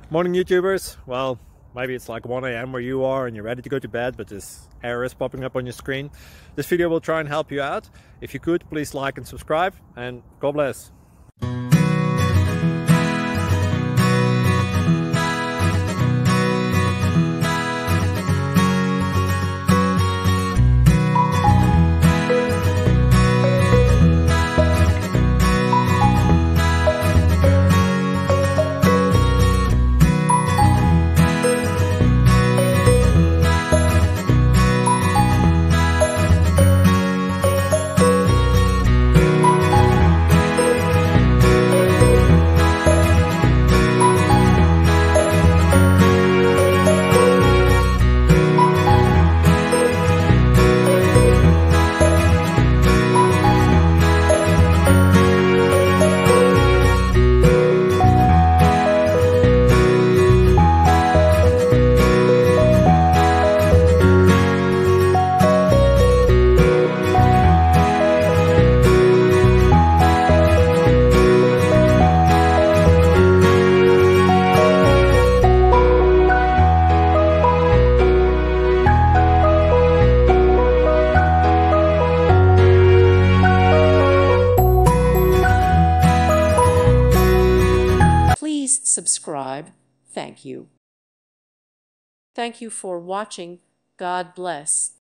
Morning YouTubers. Well, maybe it's like 1 a.m. where you are and you're ready to go to bed, but this error is popping up on your screen. This video will try and help you out. If you could, please like and subscribe, and God bless. Please subscribe. Thank you. Thank you for watching. God bless.